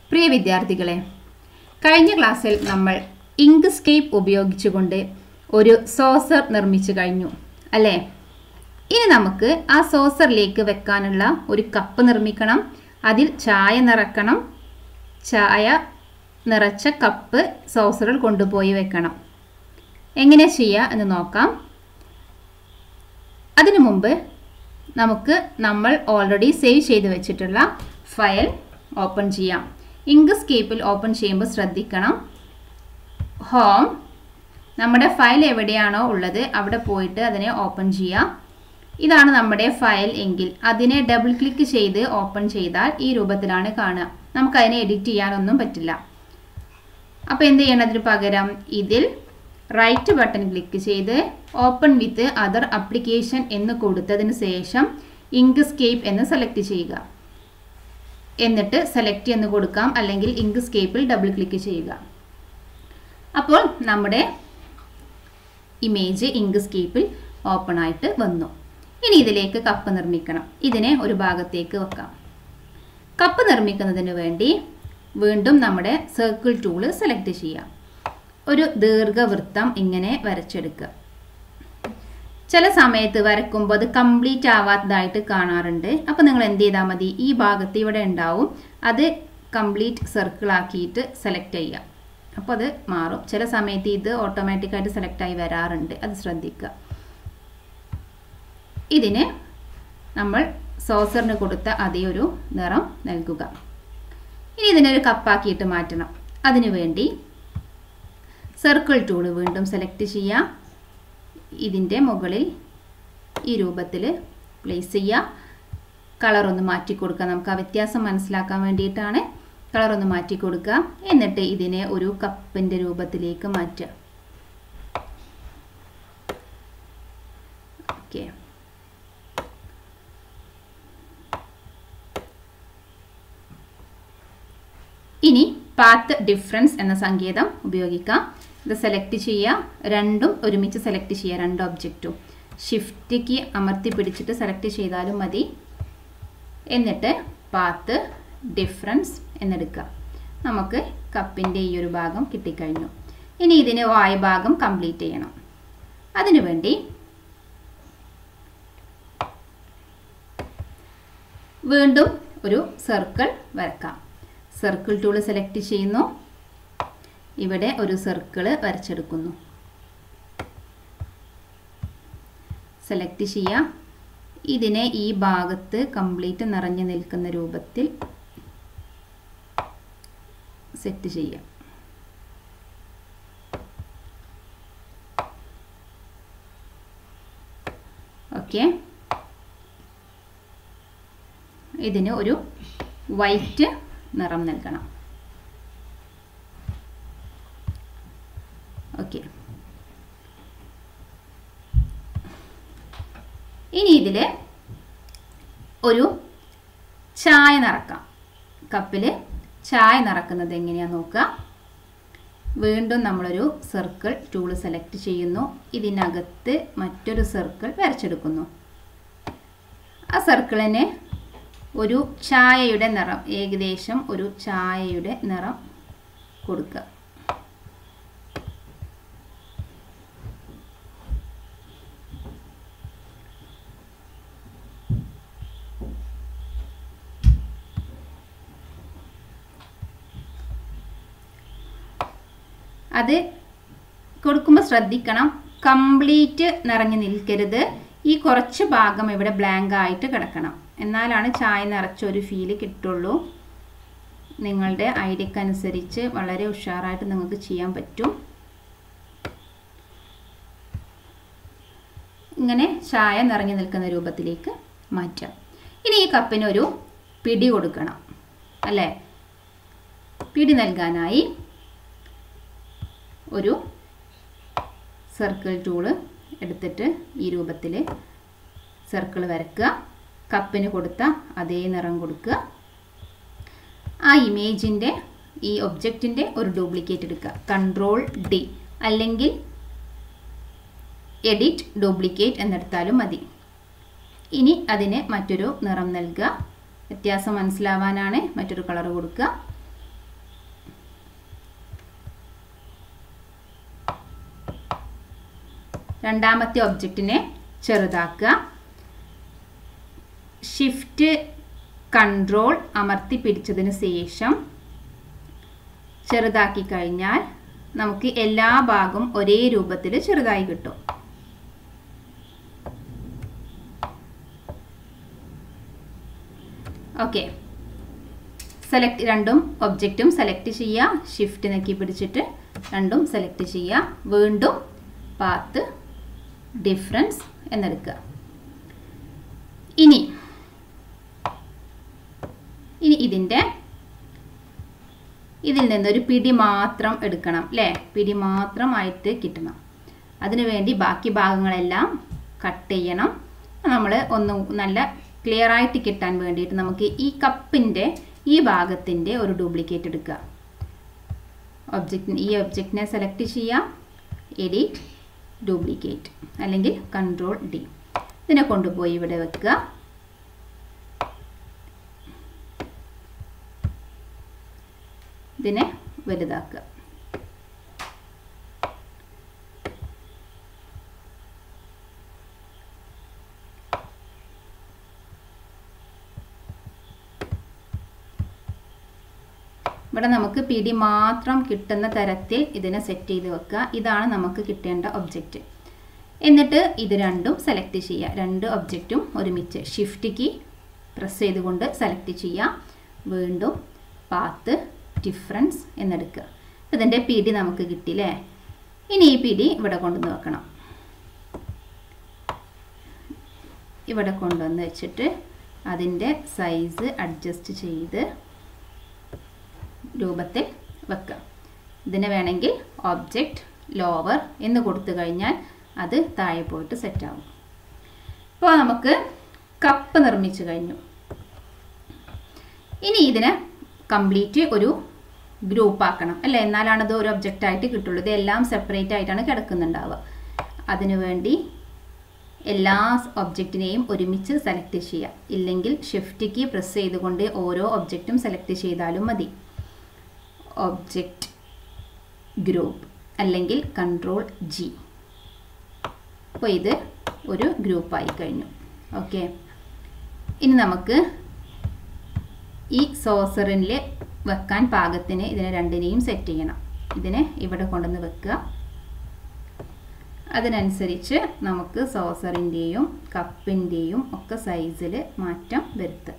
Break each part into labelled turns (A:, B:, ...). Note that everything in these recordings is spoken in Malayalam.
A: പ്രിയ വിദ്യാർത്ഥികളെ, കഴിഞ്ഞ ക്ലാസ്സിൽ നമ്മൾ ഇങ്ക്സ്കേപ്പ് ഉപയോഗിച്ചുകൊണ്ട് ഒരു സോസർ നിർമ്മിച്ചു കഴിഞ്ഞു അല്ലേ? ഇനി നമുക്ക് ആ സോസറിലേക്ക് വെക്കാനുള്ള ഒരു കപ്പ് നിർമ്മിക്കണം. അതിൽ ചായ നിറക്കണം. ചായ നിറച്ച കപ്പ് സോസറിൽ കൊണ്ടുപോയി വെക്കണം. എങ്ങനെ ചെയ്യുക എന്ന് നോക്കാം. അതിനു മുമ്പ് നമ്മൾ ഓൾറെഡി സേവ് ചെയ്ത് വെച്ചിട്ടുള്ള ഫയൽ ഓപ്പൺ ചെയ്യാം. ഇങ്ക്സ്കേപ്പിൽ ഓപ്പൺ ചെയ്യുമ്പോൾ ശ്രദ്ധിക്കണം, ഹോം നമ്മുടെ ഫയൽ എവിടെയാണോ ഉള്ളത് അവിടെ പോയിട്ട് അതിനെ ഓപ്പൺ ചെയ്യാം. ഇതാണ് നമ്മുടെ ഫയൽ എങ്കിൽ അതിനെ ഡബിൾ ക്ലിക്ക് ചെയ്ത് ഓപ്പൺ ചെയ്താൽ ഈ രൂപത്തിലാണ് കാണുക. നമുക്കതിനെ എഡിറ്റ് ചെയ്യാനൊന്നും പറ്റില്ല. അപ്പോൾ എന്ത് ചെയ്യണതിന് പകരം ഇതിൽ റൈറ്റ് ബട്ടൺ ക്ലിക്ക് ചെയ്ത് ഓപ്പൺ വിത്ത് അതർ ആപ്ലിക്കേഷൻ എന്ന് കൊടുത്തതിന് ശേഷം ഇങ്ക്സ്കേപ്പ് എന്ന് സെലക്ട് ചെയ്യുക. എന്നിട്ട് സെലക്ട് എന്ന് കൊടുക്കാം, അല്ലെങ്കിൽ ഇങ്ക്സ്കേപ്പിൽ ഡബിൾ ക്ലിക്ക് ചെയ്യുക. അപ്പോൾ നമ്മുടെ ഇമേജ് ഇങ്ക്സ്കേപ്പിൽ ഓപ്പൺ ആയിട്ട് വന്നു. ഇനി ഇതിലേക്ക് കപ്പ് നിർമ്മിക്കണം. ഇതിനെ ഒരു ഭാഗത്തേക്ക് വെക്കാം. കപ്പ് നിർമ്മിക്കുന്നതിന് വേണ്ടി വീണ്ടും നമ്മുടെ സർക്കിൾ ടൂള് സെലക്ട് ചെയ്യാം. ഒരു ദീർഘവൃത്തം ഇങ്ങനെ വരച്ചെടുക്കുക. ചില സമയത്ത് വരക്കുമ്പോൾ അത് കംപ്ലീറ്റ് ആവാത്തതായിട്ട് കാണാറുണ്ട്. അപ്പോൾ നിങ്ങൾ എന്ത് ചെയ്താൽ മതി, ഈ ഭാഗത്ത് ഇവിടെ ഉണ്ടാവും, അത് കംപ്ലീറ്റ് സർക്കിൾ ആക്കിയിട്ട് സെലക്ട് ചെയ്യുക. അപ്പോൾ അത് മാറും. ചില സമയത്ത് ഇത് ഓട്ടോമാറ്റിക്കായിട്ട് സെലക്റ്റായി വരാറുണ്ട്, അത് ശ്രദ്ധിക്കുക. ഇതിന് നമ്മൾ സോസറിന് കൊടുത്ത അതേ ഒരു നിറം നൽകുക. ഇനി ഇതിനൊരു കപ്പാക്കിയിട്ട് മാറ്റണം. അതിനു വേണ്ടി സർക്കിൾ ടൂള് വീണ്ടും സെലക്ട് ചെയ്യുക. ഇതിൻ്റെ മുകളിൽ ഈ രൂപത്തിൽ പ്ലേസ് ചെയ്യുക. കളറൊന്ന് മാറ്റി കൊടുക്കുക. നമുക്ക് ആ വ്യത്യാസം മനസ്സിലാക്കാൻ വേണ്ടിയിട്ടാണ് കളറൊന്ന് മാറ്റി കൊടുക്കുക. എന്നിട്ട് ഇതിനെ ഒരു കപ്പിൻ്റെ രൂപത്തിലേക്ക് മാറ്റുക. ഓക്കെ, ഇനി പാത്ത് ഡിഫറൻസ് എന്ന സങ്കേതം ഉപയോഗിക്കാം. ഇത് സെലക്ട് ചെയ്യുക. രണ്ടും ഒരുമിച്ച് സെലക്ട് ചെയ്യുക. രണ്ട് ഒബ്ജക്റ്റും ഷിഫ്റ്റ് കീ അമർത്തി പിടിച്ചിട്ട് സെലക്ട് ചെയ്താലും മതി. എന്നിട്ട് പാത്ത് ഡിഫറൻസ് എന്നെടുക്കുക. നമുക്ക് കപ്പിൻ്റെ ഈ ഒരു ഭാഗം കിട്ടിക്കഴിഞ്ഞു. ഇനി ഇതിന് വായ ഭാഗം കംപ്ലീറ്റ് ചെയ്യണം. അതിനുവേണ്ടി വീണ്ടും ഒരു സർക്കിൾ വരക്കാം. സർക്കിൾ ടൂൾ സെലക്ട് ചെയ്യുന്നു. ഇവിടെ ഒരു സർക്കിൾ വരച്ചെടുക്കുന്നു. സെലക്ട് ചെയ്യുക. ഇതിനെ ഈ ഭാഗത്ത് കംപ്ലീറ്റ് നിറഞ്ഞു നിൽക്കുന്ന രൂപത്തിൽ സെറ്റ് ചെയ്യുക. ഓക്കെ, ഇതിന് ഒരു വൈറ്റ് നിറം നൽകണം. ഓക്കെ, ഇനി ഇതിൽ ഒരു ചായ നിറക്കാം. കപ്പിൽ ചായ നിറക്കുന്നത് എങ്ങനെയാണെന്ന് നോക്കുക. വീണ്ടും നമ്മളൊരു സർക്കിൾ ടൂൾ സെലക്ട് ചെയ്യുന്നു. ഇതിനകത്ത് മറ്റൊരു സർക്കിൾ വരച്ചെടുക്കുന്നു. ആ സർക്കിളിന് ഒരു ചായയുടെ നിറം, ഏകദേശം ഒരു ചായയുടെ നിറം കൊടുക്കുക. അത് കൊടുക്കുമ്പോൾ ശ്രദ്ധിക്കണം, കംപ്ലീറ്റ് നിറഞ്ഞു നിൽക്കരുത്. ഈ കുറച്ച് ഭാഗം ഇവിടെ ബ്ലാങ്ക് ആയിട്ട് കിടക്കണം. എന്നാലാണ് ചായ നിറച്ചൊരു ഫീല് കിട്ടുള്ളൂ. നിങ്ങളുടെ ഐഡിയക്കനുസരിച്ച് വളരെ ഉഷാറായിട്ട് നിങ്ങൾക്ക് ചെയ്യാൻ പറ്റും. ഇങ്ങനെ ചായ നിറഞ്ഞു നിൽക്കുന്ന രൂപത്തിലേക്ക് മാറ്റാം. ഇനി ഈ കപ്പിനൊരു പിടി കൊടുക്കണം അല്ലേ? പിടി നൽകാനായി ഒരു സർക്കിൾ ടൂള് എടുത്തിട്ട് ഈ രൂപത്തിൽ സർക്കിൾ വരയ്ക്കുക. കപ്പിന് കൊടുത്ത അതേ നിറം കൊടുക്കുക. ആ ഇമേജിൻ്റെ ഈ ഒബ്ജക്റ്റിൻ്റെ ഒരു ഡ്യൂപ്ലിക്കേറ്റ് എടുക്കുക. കൺട്രോൾ ഡി അല്ലെങ്കിൽ എഡിറ്റ് ഡ്യൂപ്ലിക്കേറ്റ് എന്നെടുത്താലും മതി. ഇനി അതിന് മറ്റൊരു നിറം നൽകുക. വ്യത്യാസം മനസ്സിലാവാനാണ് മറ്റൊരു കളർ കൊടുക്കുക. രണ്ടാമത്തെ ഒബ്ജക്റ്റിനെ ചെറുതാക്കുക. ഷിഫ്റ്റ് കൺട്രോൾ അമർത്തി പിടിച്ചതിന് ശേഷം ചെറുതാക്കി കഴിഞ്ഞാൽ നമുക്ക് എല്ലാ ഭാഗവും ഒരേ രൂപത്തിൽ ചെറുതായി കിട്ടും. ഓക്കെ, രണ്ടും ഒബ്ജക്റ്റും സെലക്ട് ചെയ്യുക. ഷിഫ്റ്റ് നോക്കി പിടിച്ചിട്ട് രണ്ടും സെലക്ട് ചെയ്യുക. വീണ്ടും പാത്ത് ഡിഫറൻസ് എന്നെടുക്കുക. ഇനി ഇതിൽ നിന്നൊരു പിടി മാത്രം എടുക്കണം അല്ലേ? പിടി മാത്രമായിട്ട് കിട്ടണം. അതിനുവേണ്ടി ബാക്കി ഭാഗങ്ങളെല്ലാം കട്ട് ചെയ്യണം. നമ്മൾ ഒന്ന് നല്ല ക്ലിയർ ആയിട്ട് കിട്ടാൻ വേണ്ടിയിട്ട് നമുക്ക് ഈ കപ്പിൻ്റെ ഈ ഭാഗത്തിൻ്റെ ഒരു ഡ്യൂപ്ലിക്കേറ്റ് എടുക്കുക. ഈ ഒബ്ജക്റ്റിനെ സെലക്ട് ചെയ്യുക, എഡിറ്റ്, ഡ്യൂപ്ലിക്കേറ്റ് അല്ലെങ്കിൽ കൺട്രോൾ ഡി. ഇതിനെ കൊണ്ടുപോയി ഇവിടെ വെക്കുക. ഇതിനെ വലുതാക്കുക. ഇവിടെ നമുക്ക് പിടി മാത്രം കിട്ടുന്ന തരത്തിൽ ഇതിനെ സെറ്റ് ചെയ്ത് വെക്കുക. ഇതാണ് നമുക്ക് കിട്ടേണ്ട ഒബ്ജക്റ്റ്. എന്നിട്ട് ഇത് രണ്ടും സെലക്ട് ചെയ്യുക. രണ്ട് ഒബ്ജക്റ്റും ഒരുമിച്ച് ഷിഫ്റ്റ് കീ പ്രസ് ചെയ്തുകൊണ്ട് സെലക്ട് ചെയ്യുക. വീണ്ടും പാത്ത് ഡിഫറൻസ് എന്നെടുക്കുക. ഇതിൻ്റെ പിടി നമുക്ക് കിട്ടിയില്ലേ? ഇനി ഈ പിടി ഇവിടെ കൊണ്ടുവന്ന് വെക്കണം. ഇവിടെ കൊണ്ടുവന്ന് വെച്ചിട്ട് അതിൻ്റെ സൈസ് അഡ്ജസ്റ്റ് ചെയ്ത് രൂപത്തിൽ വെക്കുക. ഇതിന് വേണമെങ്കിൽ ഒബ്ജക്റ്റ് ലോവർ എന്ന് കൊടുത്തു കഴിഞ്ഞാൽ അത് താഴെ പോയിട്ട് സെറ്റാവും. ഇപ്പോൾ നമുക്ക് കപ്പ് നിർമ്മിച്ചു കഴിഞ്ഞു. ഇനി ഇതിനെ കംപ്ലീറ്റ് ഒരു ഗ്രൂപ്പ് ആക്കണം അല്ലേ? എന്നാലാണ് ഇത് ഒരു ഒബ്ജക്റ്റായിട്ട് കിട്ടുള്ളൂ. ഇതെല്ലാം സെപ്പറേറ്റ് ആയിട്ടാണ് കിടക്കുന്നുണ്ടാവുക. അതിനുവേണ്ടി എല്ലാ ഒബ്ജക്റ്റിനെയും ഒരുമിച്ച് സെലക്ട് ചെയ്യുക. ഇല്ലെങ്കിൽ ഷിഫ്റ്റ് കീ പ്രസ് ചെയ്തുകൊണ്ട് ഓരോ ഒബ്ജക്റ്റും സെലക്ട് ചെയ്താലും മതി. ഒബ്ജക്റ്റ് ഗ്രൂപ്പ് അല്ലെങ്കിൽ കൺട്രോൾ ജി. അപ്പോൾ ഇത് ഒരു ഗ്രൂപ്പായി കഴിഞ്ഞു. ഓക്കെ, ഇനി നമുക്ക് ഈ സോസറിൽ വെക്കാൻ പാകത്തിന് ഇതിനെ രണ്ടിനെയും സെറ്റ് ചെയ്യണം. ഇതിനെ ഇവിടെ കൊണ്ടുവന്ന് വെക്കുക. അതിനനുസരിച്ച് നമുക്ക് സോസറിൻ്റെയും കപ്പിൻ്റെയും ഒക്കെ സൈസിൽ മാറ്റം വരുത്തുക.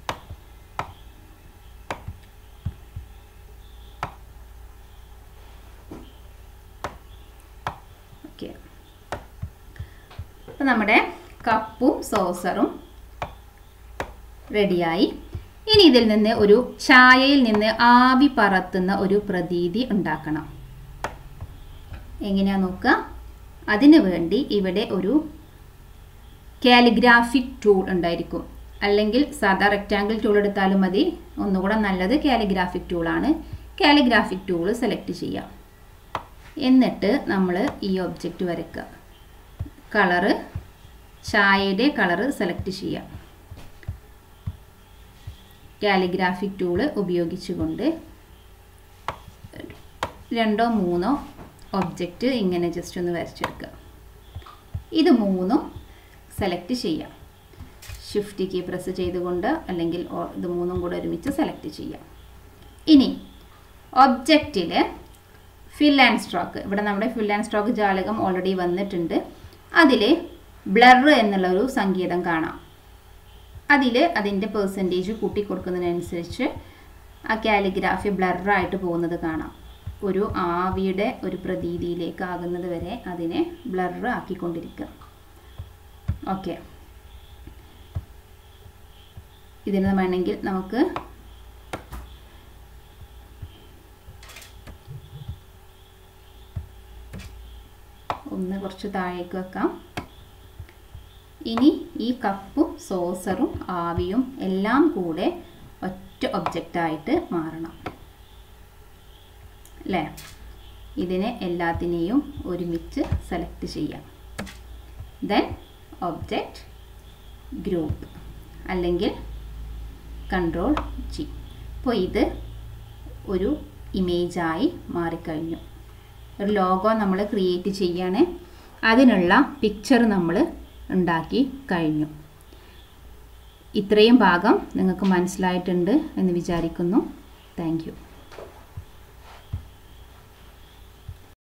A: ഓക്കെ, അപ്പോൾ നമ്മുടെ കപ്പും സോസറും റെഡിയായി. ഇനി ഇതിൽ നിന്ന് ഒരു ചായയിൽ നിന്ന് ആവി പറത്തുന്ന ഒരു പ്രതീതി ഉണ്ടാക്കണം. എങ്ങനെയാ നോക്കുക? അതിനു വേണ്ടി ഇവിടെ ഒരു കാലിഗ്രാഫിക് ടൂൾ ഉണ്ടായിരിക്കും. അല്ലെങ്കിൽ സാധാ റെക്റ്റാങ്കിൾ ടൂൾ എടുത്താലും മതി. ഒന്നുകൂടെ നല്ലത് കാലിഗ്രാഫിക് ടൂളാണ്. കാലിഗ്രാഫിക് ടൂൾ സെലക്ട് ചെയ്യാം. എന്നിട്ട് നമ്മൾ ഈ ഒബ്ജക്റ്റ് വരയ്ക്കുക. കളറ്, ചായയുടെ കളറ് സെലക്ട് ചെയ്യാം. കാലിഗ്രാഫിക് ടൂള് ഉപയോഗിച്ചുകൊണ്ട് രണ്ടോ മൂന്നോ ഒബ്ജക്റ്റ് ഇങ്ങനെ ജസ്റ്റ് ഒന്ന് വരച്ചെടുക്കുക. ഇത് മൂന്നും സെലക്ട് ചെയ്യാം. ഷിഫ്റ്റ് കീ പ്രസ് ചെയ്തുകൊണ്ട് അല്ലെങ്കിൽ ഇത് മൂന്നും കൂടെ ഒരുമിച്ച് സെലക്ട് ചെയ്യാം. ഇനി ഒബ്ജക്റ്റിൽ ഫിൽ ആൻഡ് സ്ട്രോക്ക്, ഇവിടെ നമ്മുടെ ഫിൽ ആൻഡ് സ്ട്രോക്ക് ജാലകം ഓൾറെഡി വന്നിട്ടുണ്ട്. അതിൽ ബ്ലർ എന്നുള്ളൊരു സങ്കേതം കാണാം. അതിൽ അതിൻ്റെ പെർസെൻറ്റേജ് കൂട്ടി കൊടുക്കുന്നതിനനുസരിച്ച് ആ കാലിഗ്രാഫി ബ്ലറായിട്ട് പോകുന്നത് കാണാം. ഒരു ആവിയുടെ ഒരു പ്രതീതിയിലേക്ക് ആകുന്നത് വരെ അതിനെ ബ്ലർ ആക്കിക്കൊണ്ടിരിക്കുക. ഓക്കെ, ഇതിന് വേണമെങ്കിൽ നമുക്ക് ഒന്ന് കുറച്ച് താഴേക്ക് വെക്കാം. ഇനി ഈ കപ്പും സോസറും ആവിയും എല്ലാം കൂടെ ഒറ്റ ഒബ്ജക്റ്റായിട്ട് മാറണം അല്ലേ? ഇതിനെ എല്ലാത്തിനെയും ഒരുമിച്ച് സെലക്ട് ചെയ്യാം. ദെൻ ഒബ്ജക്റ്റ് ഗ്രൂപ്പ് അല്ലെങ്കിൽ കൺട്രോൾ ജി. അപ്പോൾ ഇത് ഒരു ഇമേജായി മാറിക്കഴിഞ്ഞു. ഒരു ലോഗോ നമ്മൾ ക്രിയേറ്റ് ചെയ്യാണ്. അതിനുള്ള പിക്ചർ നമ്മൾ ഉണ്ടാക്കി കഴിഞ്ഞു. ഇത്രയും ഭാഗം നിങ്ങൾക്ക് മനസ്സിലായിട്ടുണ്ട് എന്ന് വിചാരിക്കുന്നു. Thank U.